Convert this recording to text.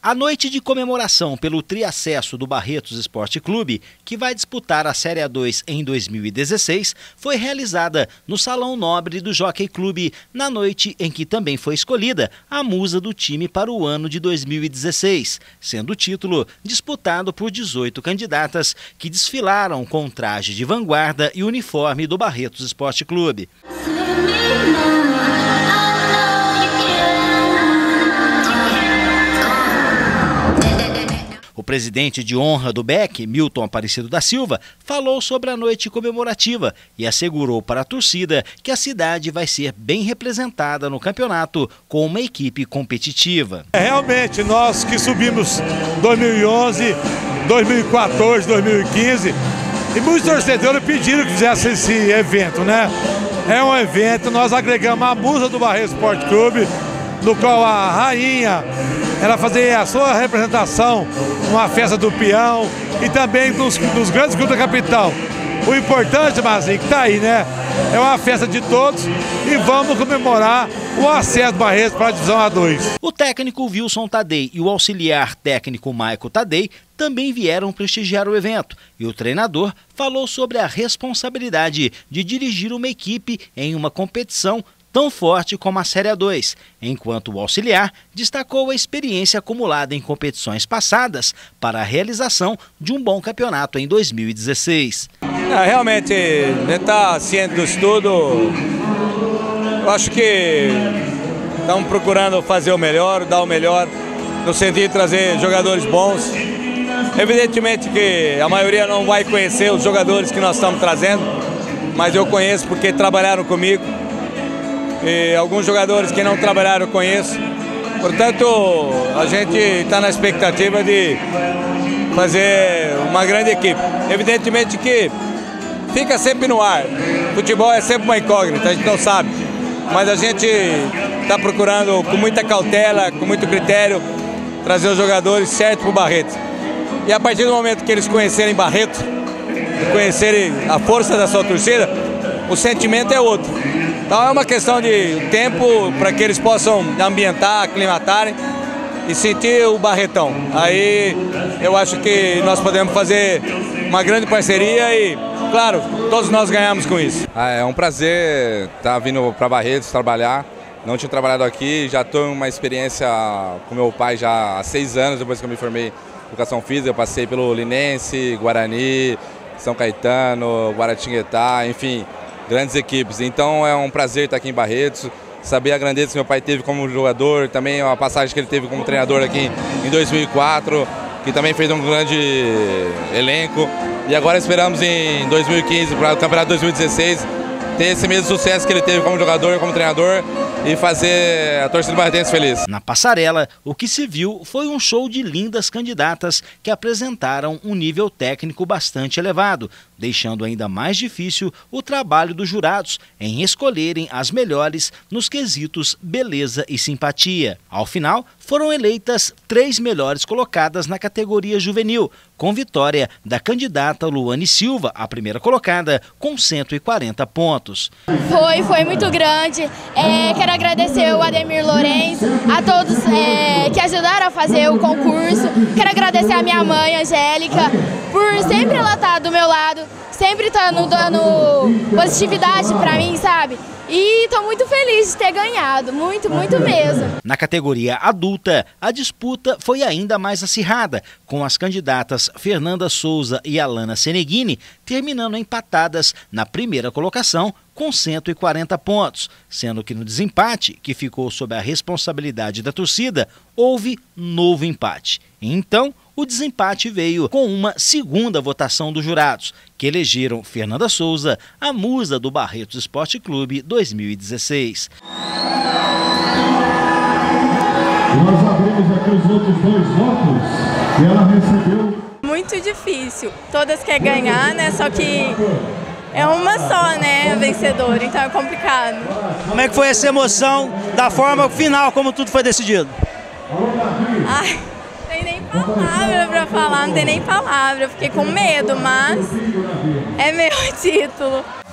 A noite de comemoração pelo triacesso do Barretos Esporte Clube, que vai disputar a Série A2 em 2016, foi realizada no Salão Nobre do Jockey Clube, na noite em que também foi escolhida a musa do time para o ano de 2016, sendo o título disputado por 18 candidatas que desfilaram com traje de vanguarda e uniforme do Barretos Esporte Clube. O presidente de honra do BEC, Milton Aparecido da Silva, falou sobre a noite comemorativa e assegurou para a torcida que a cidade vai ser bem representada no campeonato com uma equipe competitiva. Realmente, nós que subimos 2011, 2014, 2015, e muitos torcedores pediram que fizesse esse evento, né? É um evento, nós agregamos a musa do Barretos Esporte Clube, no qual a rainha ela fazia a sua representação numa festa do peão e também dos grandes clubes da capital. O importante, Marcinho, que está aí, né? É uma festa de todos e vamos comemorar o acesso do Barretos para a divisão A2. O técnico Wilson Tadei e o auxiliar técnico Maico Tadei também vieram prestigiar o evento e o treinador falou sobre a responsabilidade de dirigir uma equipe em uma competição tão forte como a Série A2, enquanto o auxiliar destacou a experiência acumulada em competições passadas para a realização de um bom campeonato em 2016. Realmente, está ciente do estudo, eu acho que estamos procurando fazer o melhor, dar o melhor, no sentido de trazer jogadores bons. Evidentemente que a maioria não vai conhecer os jogadores que nós estamos trazendo, mas eu conheço porque trabalharam comigo. E alguns jogadores que não trabalharam eu conheço. Portanto, a gente está na expectativa de fazer uma grande equipe. Evidentemente que fica sempre no ar. Futebol é sempre uma incógnita, a gente não sabe. Mas a gente está procurando com muita cautela, com muito critério, trazer os jogadores certos para o Barretos. E a partir do momento que eles conhecerem Barretos, conhecerem a força da sua torcida, o sentimento é outro. Então é uma questão de tempo para que eles possam ambientar, aclimatarem e sentir o Barretão. Aí eu acho que nós podemos fazer uma grande parceria e, claro, todos nós ganhamos com isso. É um prazer estar vindo para Barretos trabalhar. Não tinha trabalhado aqui, já estou em uma experiência com meu pai já há 6 anos, depois que eu me formei em Educação Física. Eu passei pelo Linense, Guarani, São Caetano, Guaratinguetá, enfim, grandes equipes. Então é um prazer estar aqui em Barretos, saber a grandeza que meu pai teve como jogador, também a passagem que ele teve como treinador aqui em 2004, que também fez um grande elenco. E agora esperamos em 2015, para o Campeonato 2016, ter esse mesmo sucesso que ele teve como jogador e como treinador e fazer a torcida do Barretense feliz. Na passarela, o que se viu foi um show de lindas candidatas que apresentaram um nível técnico bastante elevado, deixando ainda mais difícil o trabalho dos jurados em escolherem as melhores nos quesitos beleza e simpatia. Ao final, foram eleitas 3 melhores colocadas na categoria juvenil, com vitória da Luane Silva, a primeira colocada, com 140 pontos. Foi muito grande. Quero agradecer o Ademir Lourenço, a todos que ajudaram a fazer o concurso. Quero agradecer a minha mãe, Angélica, por sempre ela estar do meu lado, sempre estando dando positividade para mim, sabe? E estou muito feliz de ter ganhado, muito mesmo. Na categoria adulta, a disputa foi ainda mais acirrada, com as candidatas Fernanda Souza e Alana Seneghini terminando empatadas na primeira colocação com 140 pontos, sendo que no desempate, que ficou sob a responsabilidade da torcida, houve novo empate. Então, o desempate veio com uma segunda votação dos jurados, que elegeram Fernanda Souza a musa do Barretos Esporte Clube 2016. Nós abrimos aqui os outros 2 votos e ela recebeu. Muito difícil. Todas querem ganhar, né? Só que é uma só, né, vencedora, então é complicado. Como é que foi essa emoção da forma final, como tudo foi decidido? Ai, não tem nem palavra pra falar, não tem nem palavra. Eu fiquei com medo, mas é meu título.